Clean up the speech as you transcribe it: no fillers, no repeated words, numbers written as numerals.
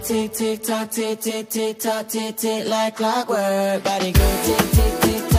tick, tick, tock, tick, tick, tick, tock, tick, tick, like clockwork. Body go tick, tick, tick, tock.